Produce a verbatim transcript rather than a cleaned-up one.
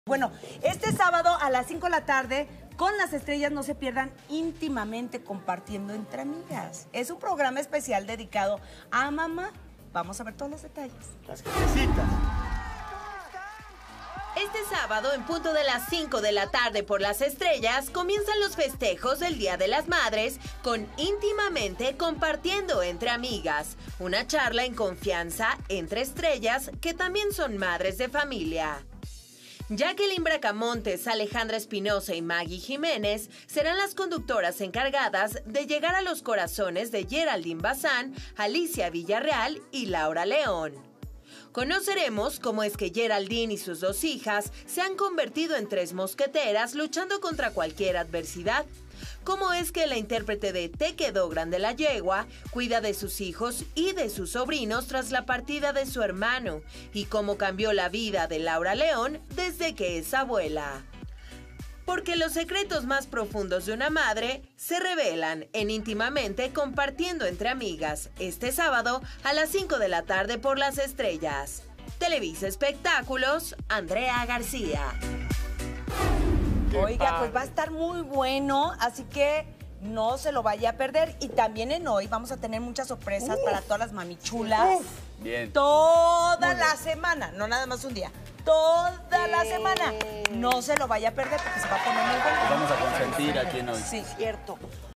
Bueno, este sábado a las cinco de la tarde, con las estrellas, no se pierdan Íntimamente Compartiendo Entre Amigas. Es un programa especial dedicado a mamá. Vamos a ver todos los detalles. Las jefecitas. Este sábado, en punto de las cinco de la tarde por las estrellas, comienzan los festejos del Día de las Madres con Íntimamente Compartiendo Entre Amigas, una charla en confianza entre estrellas que también son madres de familia. Jacqueline Bracamontes, Alejandra Espinosa y Maggie Jiménez serán las conductoras encargadas de llegar a los corazones de Geraldine Bazán, Alicia Villarreal y Laura León. Conoceremos cómo es que Geraldine y sus dos hijas se han convertido en tres mosqueteras luchando contra cualquier adversidad. Cómo es que la intérprete de Te quedó grande la yegua cuida de sus hijos y de sus sobrinos tras la partida de su hermano. Y cómo cambió la vida de Laura León desde que es abuela. Porque los secretos más profundos de una madre se revelan en Íntimamente Compartiendo Entre Amigas, este sábado a las cinco de la tarde por las estrellas. Televisa Espectáculos, Andrea García. Oiga, pues va a estar muy bueno, así que no se lo vaya a perder. Y también en hoy vamos a tener muchas sorpresas uf, para todas las mamichulas. Uf, bien. Toda la semana, no nada más un día. Toda bien. la semana. No se lo vaya a perder porque se va a poner muy bueno. Vamos a consentir aquí en hoy. Sí, cierto.